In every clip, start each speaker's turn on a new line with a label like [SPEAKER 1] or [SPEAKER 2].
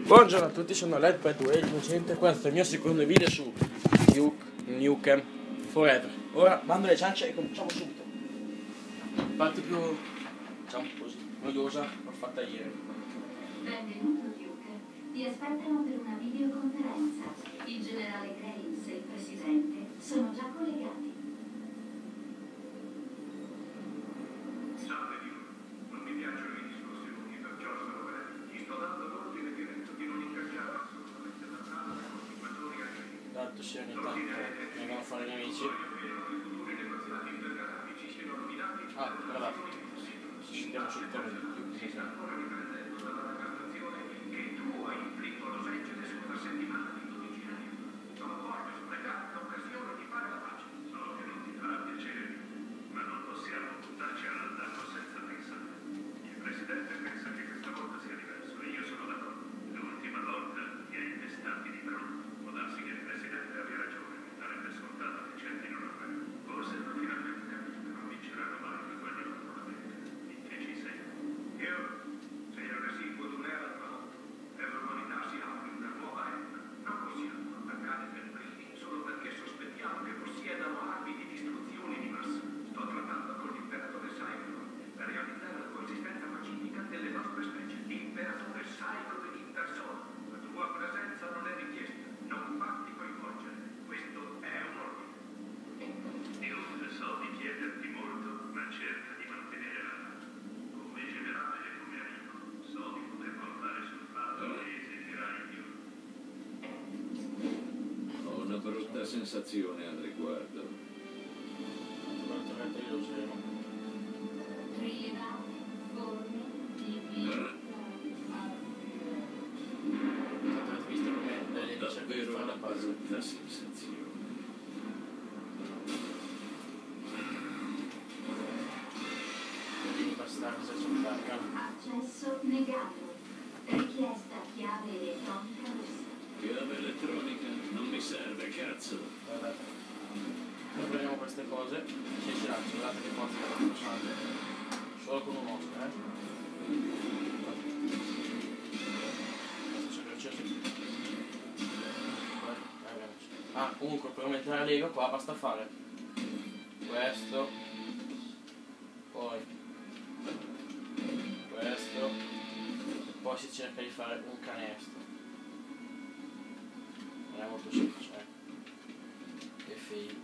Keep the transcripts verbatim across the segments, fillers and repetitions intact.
[SPEAKER 1] Buongiorno a tutti, sono LedPadWay Innocente, questo è il mio secondo video su Duke Nukem Forever. Ora mando le ciance e cominciamo subito. La parte più, diciamo così, noiosa l'ho fatta ieri.
[SPEAKER 2] Benvenuto Duke, ti aspettano per una videoconferenza. Il generale Graves e il presidente sono già collegati.
[SPEAKER 3] Salve Duke, non mi piacciono le discussioni, perciò sono brevi. Ti sto dando l'ordine diretto di non ingaggiare assolutamente la strada dei continuatori agredi.
[SPEAKER 1] Tanto sì, ogni tanto vengono a fare gli amici. Ah, guardate, ci scendiamo sul tono di Duke.
[SPEAKER 4] Brutta sensazione al riguardo.
[SPEAKER 2] Riva, forni, divino.
[SPEAKER 1] Avete visto come le dice che
[SPEAKER 4] Davvero
[SPEAKER 1] fa
[SPEAKER 4] una
[SPEAKER 1] la pausa?
[SPEAKER 4] brutta sensazione.
[SPEAKER 1] Devi bastare se sono carica.
[SPEAKER 2] Accesso negato. Richiesta chiave elettronica russa.
[SPEAKER 4] Chiave elettronica non mi serve, cazzo.
[SPEAKER 1] Guardate, noi prendiamo queste cose, ci girate, guardate che forza che la facciamo, solo con un osso, eh? Ah, comunque per aumentare la lega qua basta fare questo, poi questo, e poi si cerca di fare un canestro. Non è molto semplice, eh? Che figo.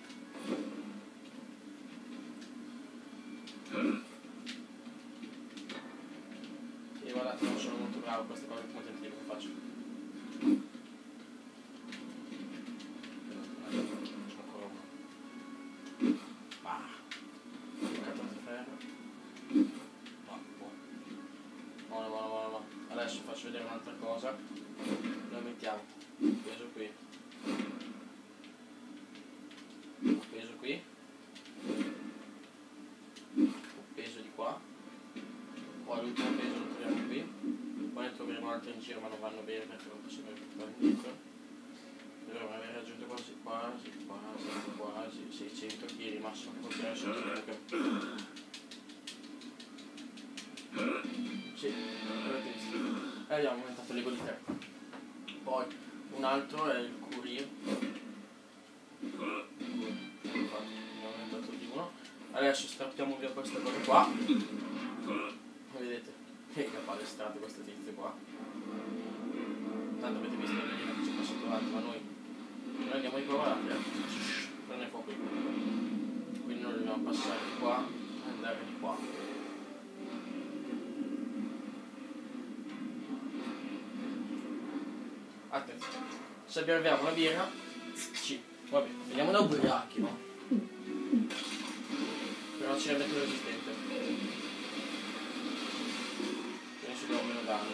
[SPEAKER 1] Sì, guardate, non sono molto bravo queste cose come tentativo che faccio. C'è ancora uno. Ah. Cartone di ferro. No, buono. No, no, no, no, no. Adesso faccio vedere un'altra cosa. Lo mettiamo. Peso qui. Peso qui. Peso di qua. Poi l'ultimo peso lo troviamo qui. Poi ne troveremo altri in giro ma non vanno bene perché non possiamo portare indietro. Dovremmo aver raggiunto quasi quasi quasi quasi seicento chili massimo che possiamo essere. Sì, avete visto. E abbiamo aumentato l'ego di tre. Poi un altro è il courier. Abbiamo aumentato di uno. Adesso strappiamo via questa cosa qua. Vedete che palestrato questo tizio qua. Tanto avete visto la linea che ci è passato avanti, ma noi noi andiamo di qua, guardate, eh. Prende fuoco di qua. Quindi noi dobbiamo passare di qua e andare di qua. Attenzione, se beviamo una birra, ci, vabbè, veniamo da ubriachi, no? Però ci rende più resistente. Quindi ci diamo meno danni.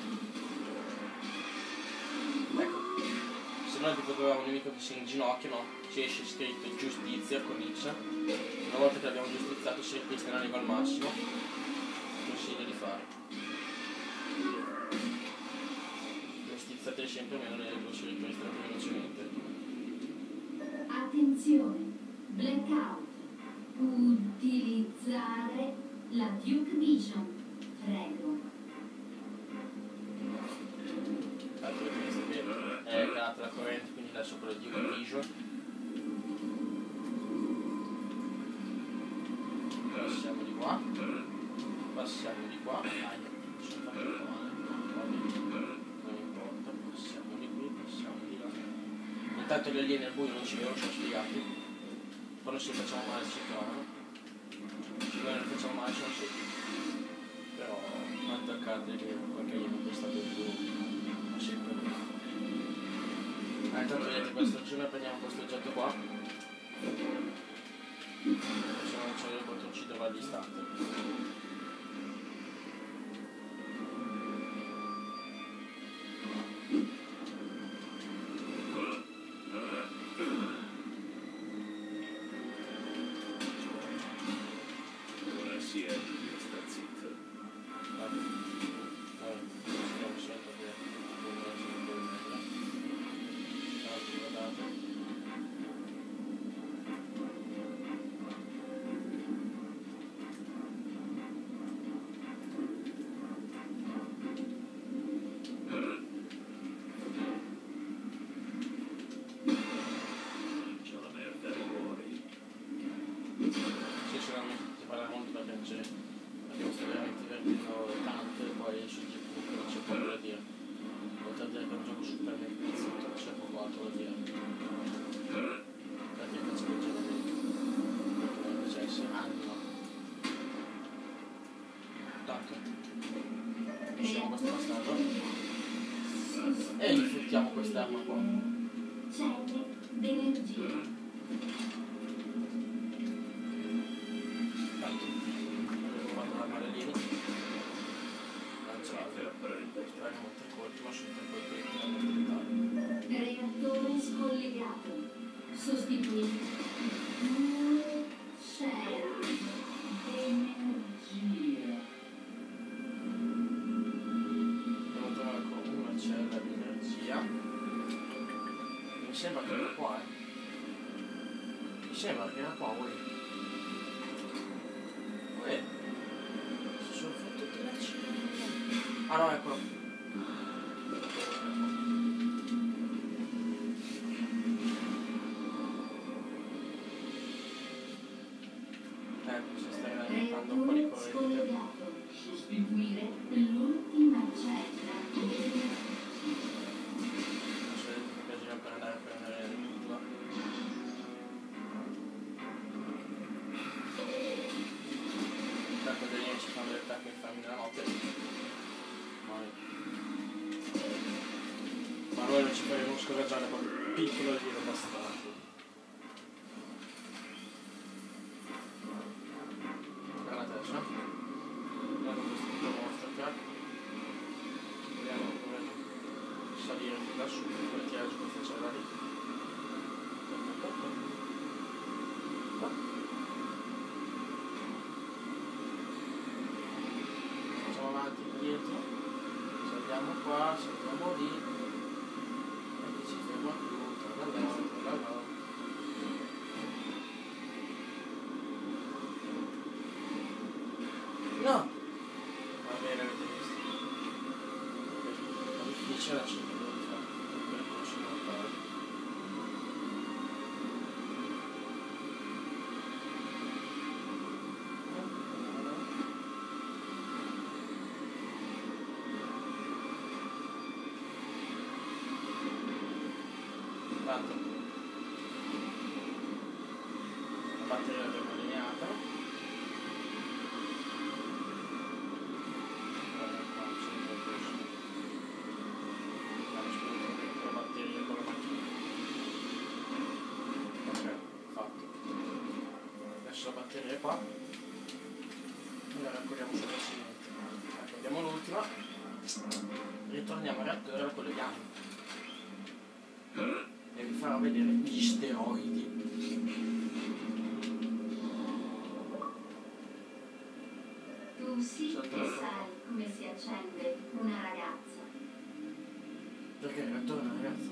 [SPEAKER 1] Ecco, se noi tipo troviamo un nemico che si inginocchia, no? Ci esce scritto giustizia con X. Una volta che l'abbiamo giustizzato si ripristina la al massimo. Consiglio di fare. State sempre meno nelle grosse riprese velocemente.
[SPEAKER 2] Attenzione, blackout. Utilizzare la Duke Vision. Prego.
[SPEAKER 1] tagliata la corrente, quindi adesso quello di grigio. Passiamo di qua, passiamo di qua, ah, mi sono fatto un po' male, va bene, non importa, passiamo di qui, passiamo di là. Intanto gli alieni al buio non ci vedono, ci ho spiegati, quando ci facciamo male ci trovano, noi non facciamo male, sono secchi, però attaccate che qualche alieno è stato più a secco. Ah, intanto vedete questo giro, prendiamo questo oggetto qua. Se non c'è il bottoncino all'istante.
[SPEAKER 4] Ora si è, sta zitto.
[SPEAKER 1] Vabbè. Vabbè, abbiamo scelto che non è sempre meglio. Ciao, guardate.
[SPEAKER 4] C'ho la merda fuori.
[SPEAKER 1] Sì, sicuramente ti parla molto perché c'è, abbiamo stato veramente divertendo tanto e poi sul G P U non c'è poco da dire. Oltre a dire che è un gioco super mezzito, c'è poco altro da dire. Perché faccio il ragionamento. Perché c'è essere anno. Tanto. Usciamo questo bastardo. E gli fruttiamo quest'arma qua.
[SPEAKER 2] Celle d'energia.
[SPEAKER 1] Tanto. Avevo fatto la male lì. Lanciato. Spariamo tre colpi, ma su tre colpi letteralmente letali.
[SPEAKER 2] Reattore scollegato. Sostituire. Due celle d'energia.
[SPEAKER 1] Devo trovare ancora una cella di energia. Mi sembra che era qua, eh. Mi sembra che era qua, uè. Uè. Si sono fatto tutte le celle. Ah no, eccolo. Ecco, si sta alimentando un po' di
[SPEAKER 2] Reattore
[SPEAKER 1] corrente.
[SPEAKER 2] scollegato. Sostituire l'ultima cella d'energia.
[SPEAKER 1] Adesso vedete che bisogna per andare a prendere l'ultima. Intanto gli alieni ci fanno delle attacchi infami nella notte. Mai. Ma noi non ci faremo scoraggiare con un piccolo giro bastardo. Guardate adesso. Guarda questo piccolo monster track. Vediamo come salire fin da su per tirare giù questa cella lì. Facciamo avanti e indietro, saliamo qua, saliamo lì e qui ci ferma più, tralala, tralala. No! Va bene, avete visto. È difficile la scelta che devo fare, per il concino a fare. Tanto la batteria l'abbiamo allineata. Guarda qua, c'è il percorso. Abbiamo spento la batteria con la macchina. Ok, fatto. Adesso la batteria è qua. E la raccogliamo successivamente. Ecco, abbiamo l'ultima. Ritorniamo al reattore e la colleghiamo. E vi farò vedere gli steroidi.
[SPEAKER 2] Tu sì
[SPEAKER 1] Sotto
[SPEAKER 2] che
[SPEAKER 1] la-
[SPEAKER 2] sai come si accende una ragazza.
[SPEAKER 1] Perché il reattore è una ragazza?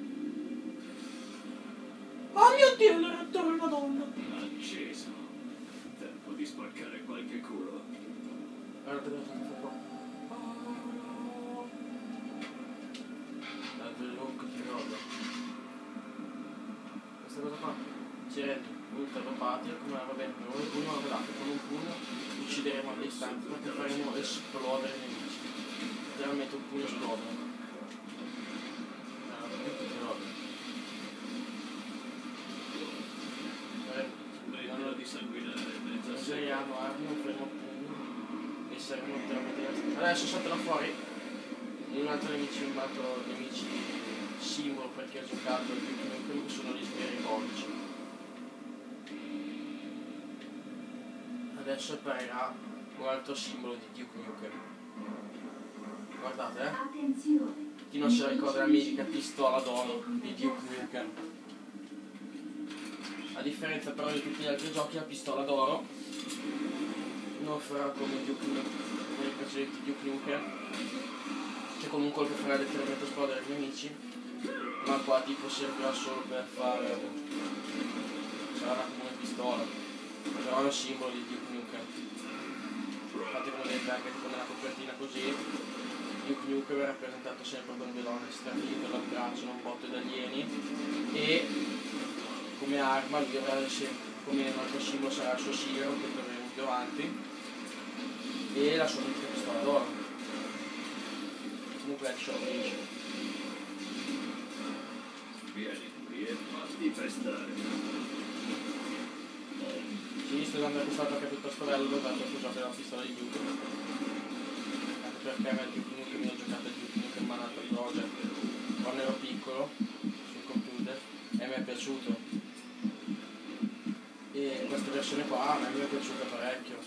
[SPEAKER 1] Oh mio Dio, il reattore è una donna!
[SPEAKER 4] Acceso. Tempo di spaccare qualche culo.
[SPEAKER 1] Guardate cosa sta qua. Date il look di roba. si rende ultra dopati, come va bene, con un pugno, guardate, con un pugno uccideremo all'istante perché faremo esplodere i nemici. Realmente un pugno esplode.
[SPEAKER 4] Smetterò di sanguinare in mezzo a sé.
[SPEAKER 1] Useriamo armi, un fermo pugno e saremo veramente. Adesso salterò fuori un altro nemici, un altro nemici simbolo perché ho giocato il Duke Nukem, sono gli sbirri codici. Adesso apparirà un altro simbolo di Duke Nukem. Guardate, eh.
[SPEAKER 2] Attenzione.
[SPEAKER 1] Chi non si ricorda la mitica pistola d'oro di Duke Nukem. A differenza però di tutti gli altri giochi, la pistola d'oro non farà come Duke Nukem, come i precedenti Duke Nukem, che comunque farà letteralmente esplodere i nemici, ma qua tipo servirà solo per fare, sarà una comune pistola, però è un simbolo di Duke Nukem. Infatti come vedete anche tipo nella copertina così, Duke Nukem è rappresentato sempre con due donne strafinte dal braccio, un botto di alieni, e come arma lui avrà sempre, come un altro simbolo sarà il suo sigaro che troveremo più avanti, e la sua mitica pistola d'oro. Comunque è solo dice.
[SPEAKER 4] Vieni qui e fatti prestare.
[SPEAKER 1] Sì, sto dando questa perché è piuttosto bello perché questo gioco è la pistola di Duke. Anche perché a me Duke Nukem mi ho giocato a Duke Nukem Manhattan Project quando ero piccolo sul computer e mi è piaciuto. E questa versione qua a me mi è piaciuta parecchio.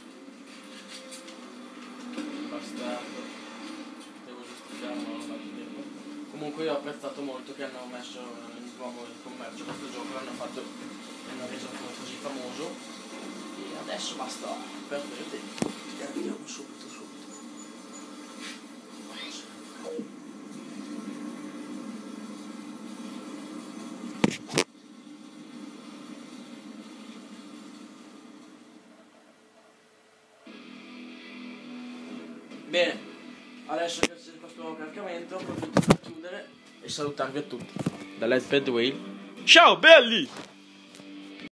[SPEAKER 1] Bastardo. Devo giustificarlo, non ho dato tempo. Comunque io ho apprezzato molto che hanno messo di nuovo in commercio questo gioco, l'hanno fatto, l'hanno reso così famoso. E adesso basta perdere tempo e andiamo subito subito. Bene, adesso che c'è questo nuovo caricamento approfitto per chiudere e salutarvi a tutti da Let's Bad Whale. Ciao belli!